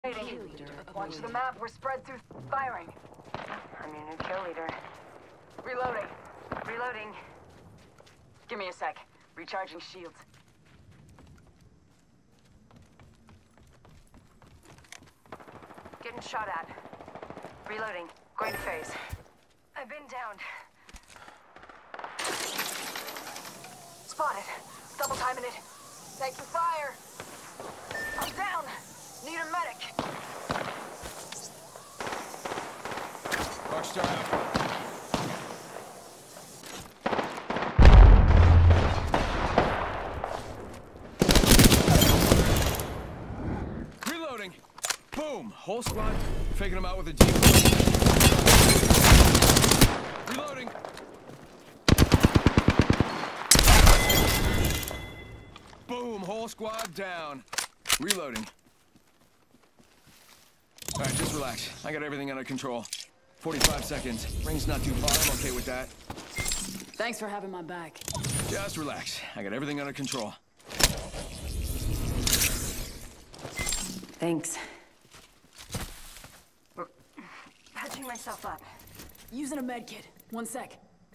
Watch the map. We're spread through firing. I'm your new kill leader. Reloading. Reloading. Give me a sec. Recharging shields. Getting shot at. Reloading. Going to phase. I've been downed. Spotted. Double timing it. Taking fire. I'm down. Need a medic. Rockstar out. Reloading. Boom. Whole squad. Faking them out with a Jeep. Reloading. Boom. Whole squad down. Reloading. All right, just relax. I got everything under control. 45 seconds. Ring's not too far. I'm okay with that. Thanks for having my back. Just relax. I got everything under control. Thanks. Patching myself up. Using a med kit. 1 sec.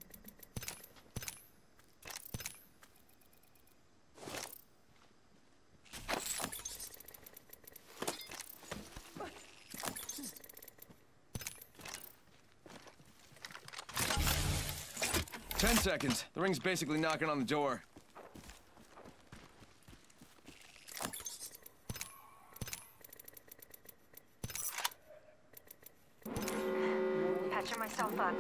Ten seconds. The ring's basically knocking on the door. Patching myself up.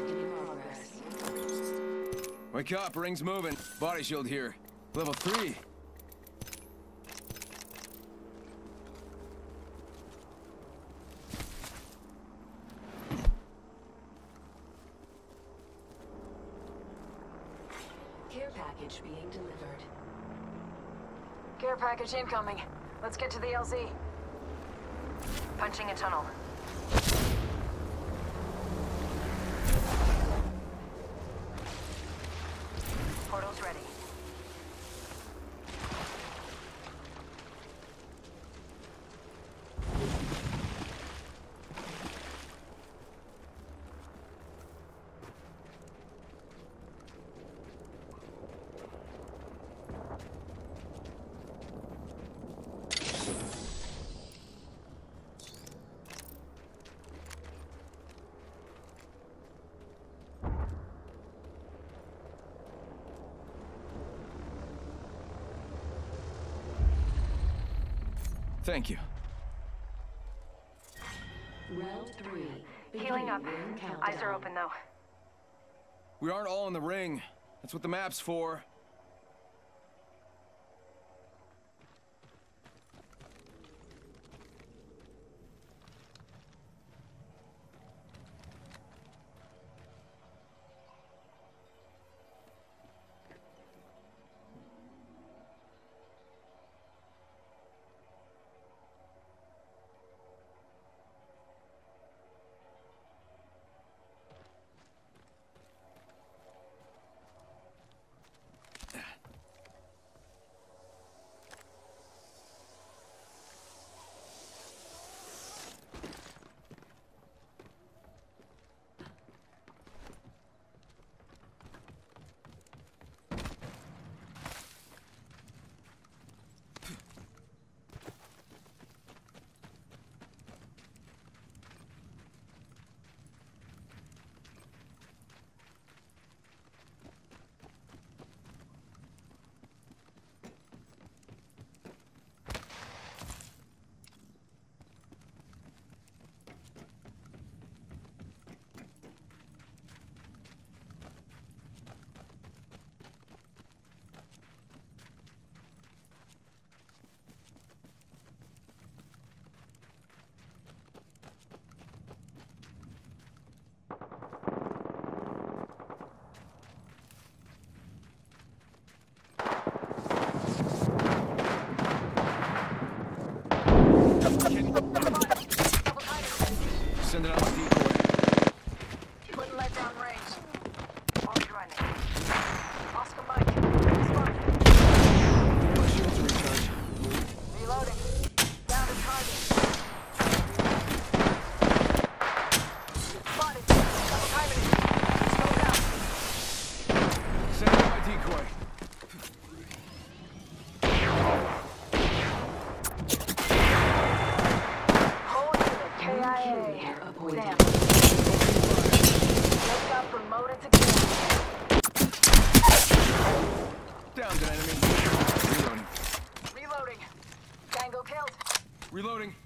Wake up, ring's moving. Body shield here. Level 3. Care package being delivered. Care package incoming. Let's get to the LZ. Punching a tunnel. Portal's ready. Thank you. Round 3. Healing up. Eyes are open though. We aren't all in the ring. That's what the map's for.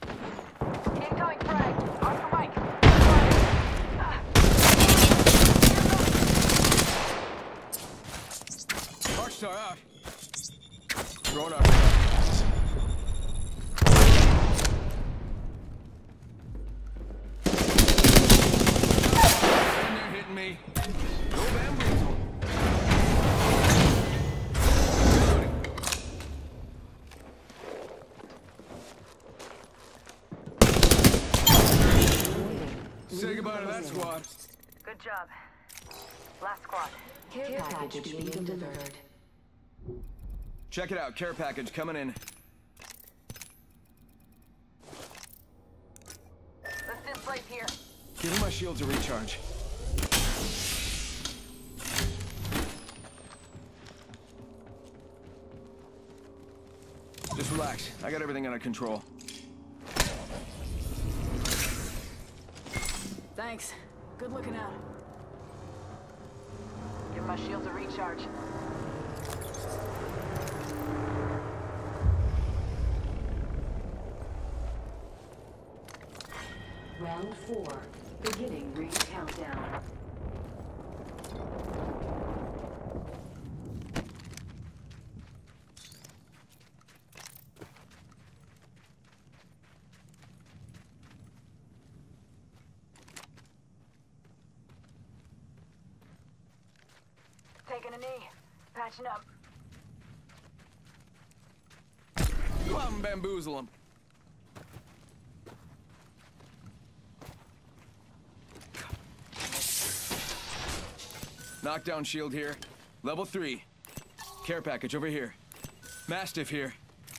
Incoming frag. On for Mike. Arcstar out. Throwing Arcstar. And they're hitting me. No bamboozle. Say goodbye to that squad. Good job. Last squad. Care package being delivered. Check it out. Care package coming in. Let's displace here. Give him my shield to recharge. Just relax. I got everything under control. Thanks. Good looking out. Give my shield a recharge. Round 4. Beginning ring countdown. Taking a knee. Patching up. Go out and bamboozle him. Knockdown shield here. Level 3. Care package over here. Mastiff here.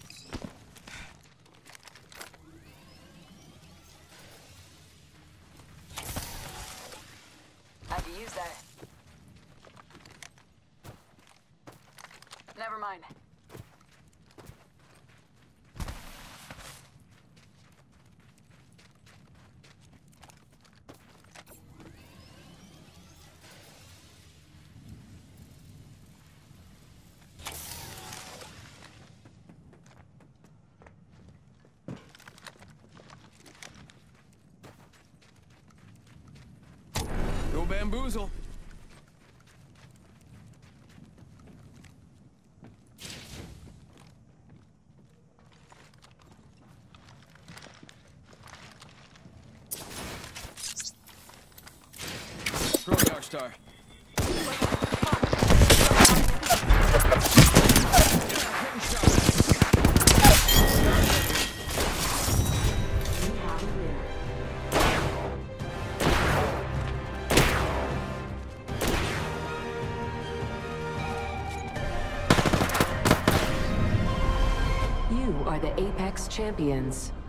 Had to use that. Never mind. Go bamboozle. Throw the Arcstar. You are the Apex Champions.